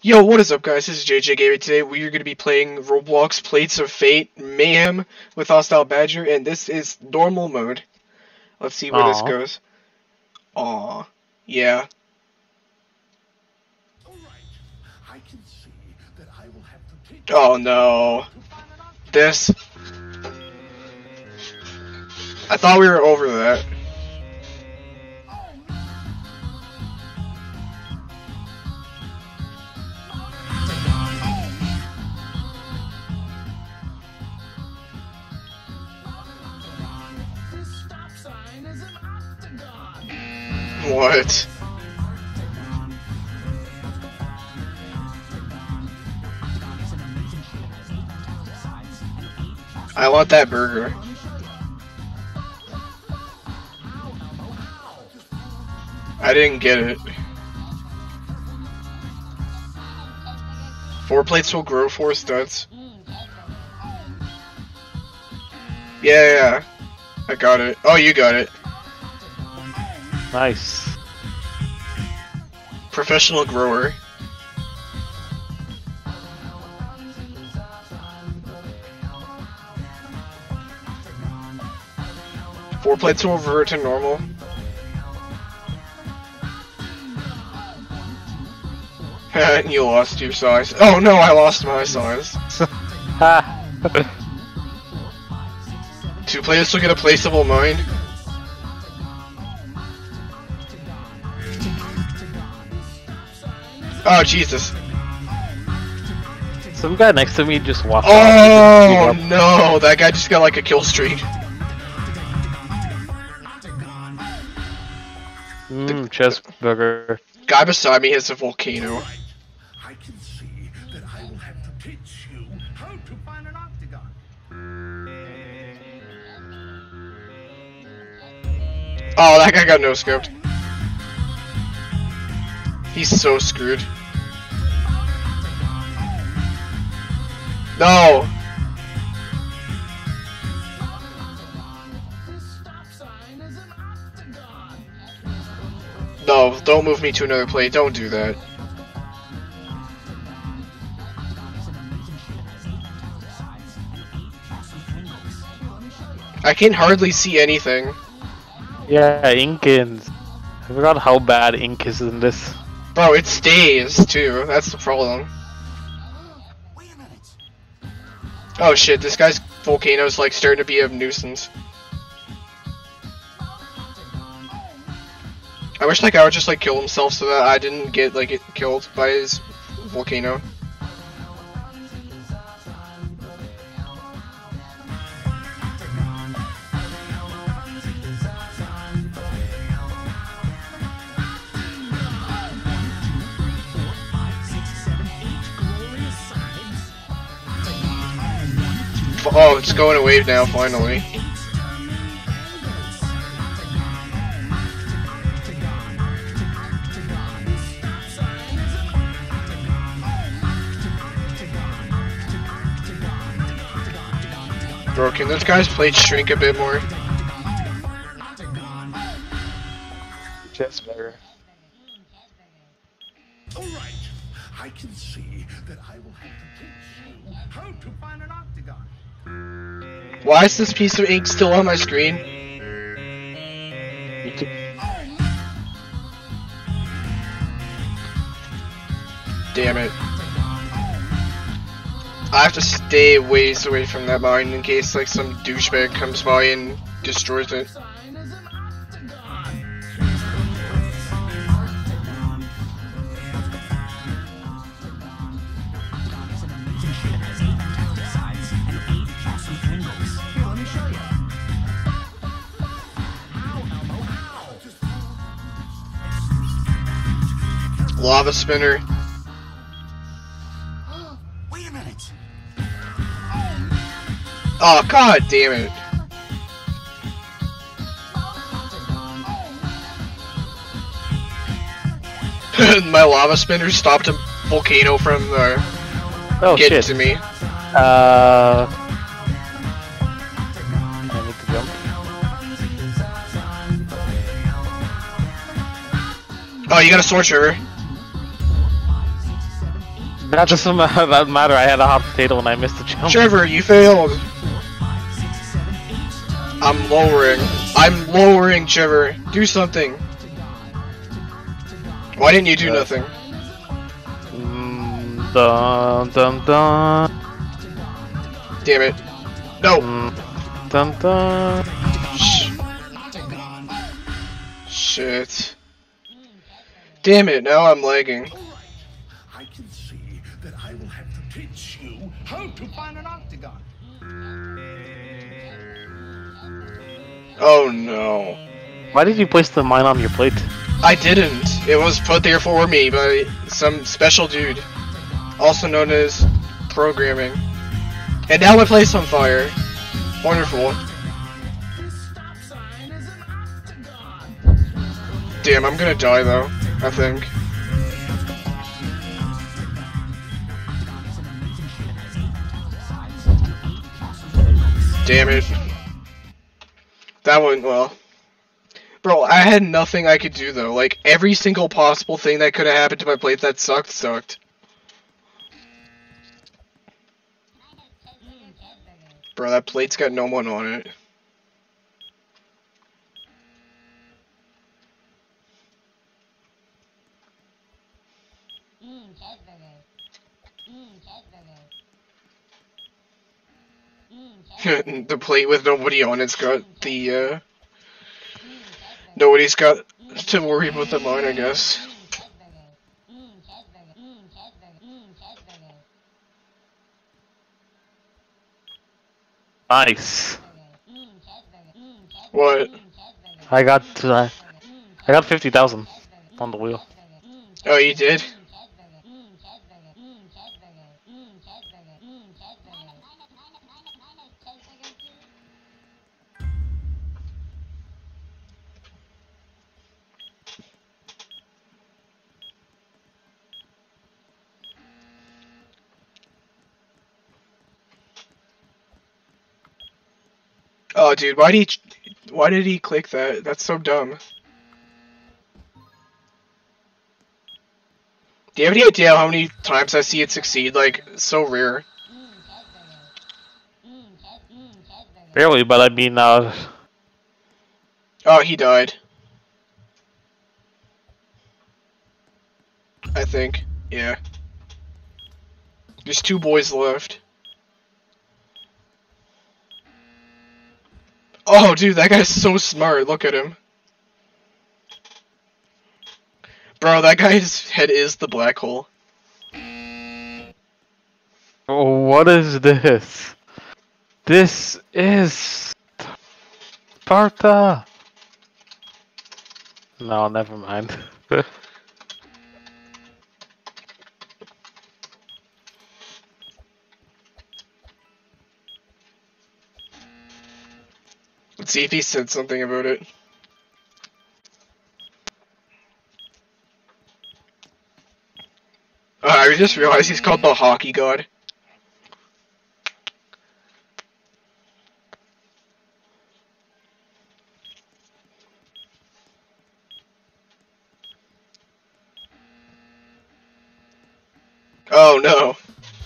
Yo, what is up, guys? This is JJ Gaming. Today we are going to be playing Roblox Plates of Fate Mayhem with Hostile Badger, and this is normal mode. Let's see where this goes. Aww. Yeah. Oh no. This. I thought we were over that. What? I want that burger. I didn't get it. 4 plates will grow 4 studs. Yeah. I got it. Oh, you got it. Nice. Professional grower. Four plates will revert to normal. And you lost your size. Oh no, I lost my size. 2 plates will get a placeable mine. Oh Jesus! Some guy next to me just walked off. Oh no! That guy just got like a kill streak. Chest burger. Guy beside me has a volcano. I can see that I will have to teach you how to find an octagon. Oh, that guy got no scoped. He's so screwed. No! No, don't move me to another plate. Don't do that. I can hardly see anything. Yeah, Inkins. I forgot how bad ink is in this. Bro, it stays too. That's the problem. Oh shit, this guy's volcano's like starting to be a nuisance. I wish that guy would just like kill himself so that I didn't get like killed by his volcano. Oh, it's going away now, finally. Bro, can this guy's plate shrink a bit more? Chest burger. Alright, I can see that I will have to teach you how to find an octagon. Why is this piece of ink still on my screen? Damn it. I have to stay ways away from that mine in case like some douchebag comes by and destroys it. Lava spinner. Wait a minute. Oh god damn it. My lava spinner stopped a volcano from getting to me. I need to jump. Oh, you got a sword trigger. That doesn't matter. I had a hot potato and I missed the jump. Trevor, you failed. I'm lowering. I'm lowering, Trevor. Do something. Why didn't you do nothing? Dun dun dun. Damn it. No. Dun dun. Shit. Damn it, now I'm lagging. I can see that I will have to teach you how to find an octagon. Oh no. Why did you place the mine on your plate? I didn't. It was put there for me by some special dude. Also known as programming. And now my place on fire. Wonderful. Damn, I'm gonna die though, I think. Damn it. That went well. Bro, I had nothing I could do though. Like, every single possible thing that could have happened to my plate that sucked. Bro, that plate's got no one on it. The plate with nobody on it's got the, nobody's got to worry about the mine, I guess. Nice. What? I got 50,000 on the wheel. Oh, you did? Oh, dude, why did he click that? That's so dumb. Do you have any idea how many times I see it succeed? Like, so rare. Barely, but I mean, Oh, he died. I think. Yeah. There's 2 boys left. Oh, dude, that guy's so smart. Look at him. Bro, that guy's head is the black hole. oh, what is this? This is Sparta. No, never mind. Let's see if he said something about it. I just realized he's called the hockey god. Oh no.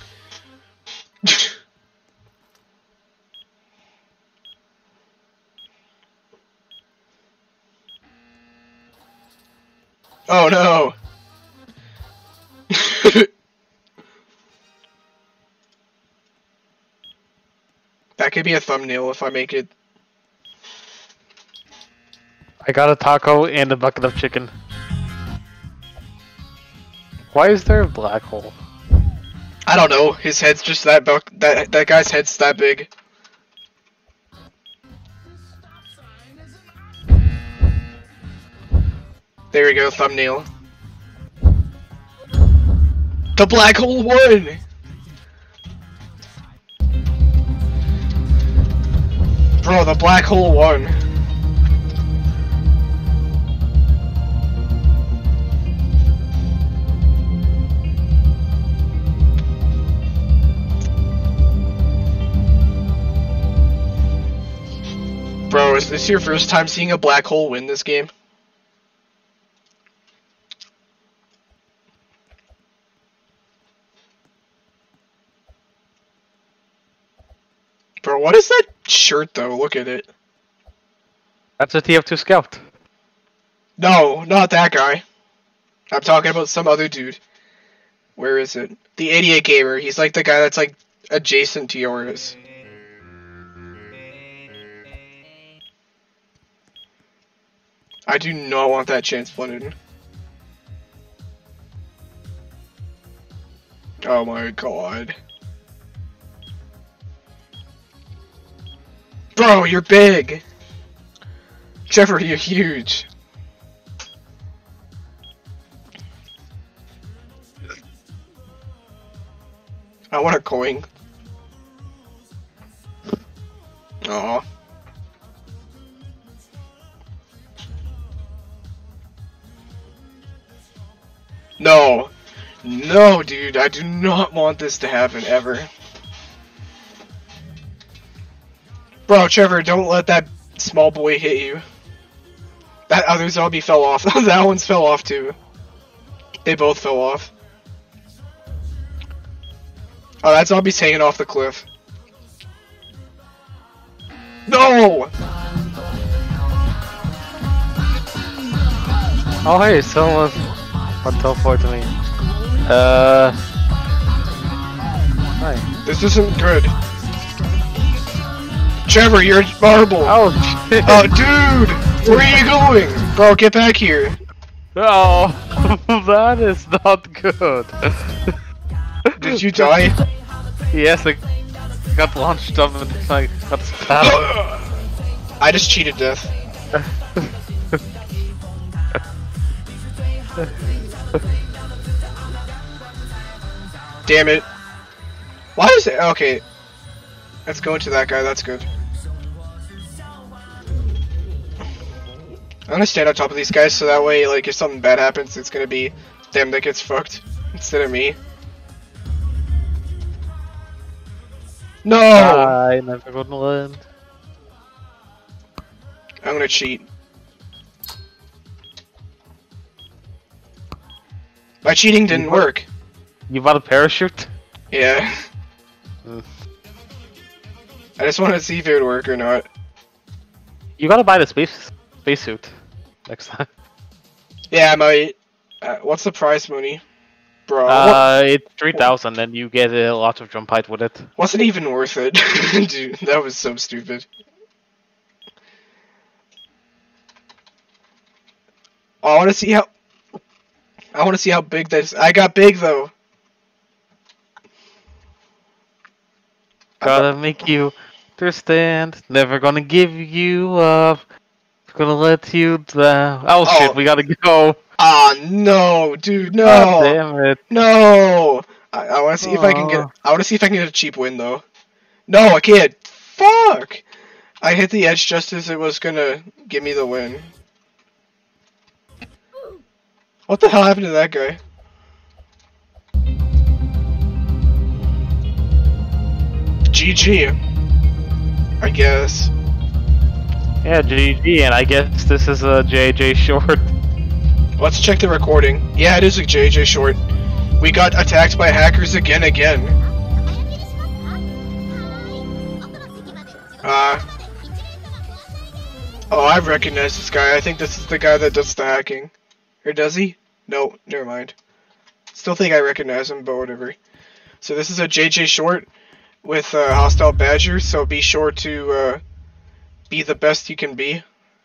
Oh no. That could be a thumbnail if I make it. I got a taco and a bucket of chicken. Why is there a black hole? I don't know. His head's just that that guy's head's that big. There we go, thumbnail. The black hole won! Bro, the black hole won. Bro, is this your first time seeing a black hole win this game? Bro, what is that shirt though? Look at it. That's a TF2 scout. No, not that guy. I'm talking about some other dude. Where is it? The 88 gamer. He's like the guy that's like adjacent to yours. I do not want that chance blended. Oh my god. Bro, you're big! Trevor, you're huge. I want a coin. Aw. No. No, dude, I do not want this to happen, ever. Bro, Trevor, don't let that small boy hit you. That other zombie fell off. That one's fell off, too. They both fell off. Oh, that zombie's hanging off the cliff. No! Oh hey, someone teleported me. Hi. This isn't good. Trevor, you're marble. Oh shit. Oh, dude! Where are you going? Bro, get back here. Oh, that is not good. Did you die? Yes, I got launched up and I got stabbed. I just cheated death. Damn it. Why is it? Okay. Let's go into that guy, that's good. I'm gonna stand on top of these guys so that way, like, if something bad happens, it's gonna be them that gets fucked instead of me. No! I never gonna land. I'm gonna cheat. My cheating didn't work. You bought a parachute? Yeah. I just wanted to see if it would work or not. You gotta buy the spacesuit next time. Yeah, I might. What's the prize money? Bro. It's 3,000 and you get a lot of jump height with it. Wasn't even worth it. Dude, that was so stupid. Oh, I want to see how big this. I got big though. Gotta make you understand. Never gonna give you up. Gonna let you down. Oh shit, we gotta go. Ah, no, dude, no. God damn it. No. I want to see if I can get. I want to see if I can get a cheap win though. No, I can't. Fuck. I hit the edge just as it was gonna give me the win. What the hell happened to that guy? GG. I guess. Yeah, GG, and I guess this is a JJ short. Let's check the recording. Yeah, it is a JJ short. We got attacked by hackers again. Oh, I recognize this guy. I think this is the guy that does the hacking. Or does he? No, never mind. Still think I recognize him, but whatever. So this is a JJ short with Hostile Badger, so be sure to be the best you can be.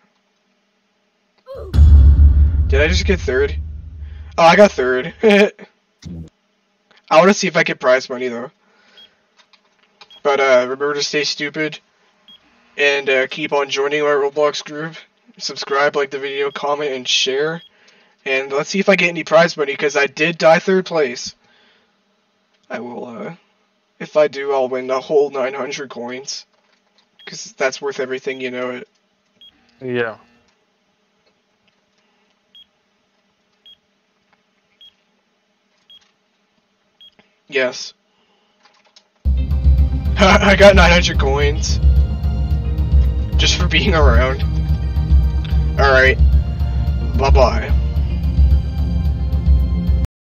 Did I just get third? Oh, I got third. I want to see if I get prize money, though. But remember to stay stupid. And keep on joining our Roblox group. Subscribe, like the video, comment, and share. And let's see if I get any prize money, because I did die third place. I will, if I do, I'll win a whole 900 coins. Because that's worth everything, you know it. Yeah. Yes. I got 900 coins. Just for being around. Alright. Bye-bye.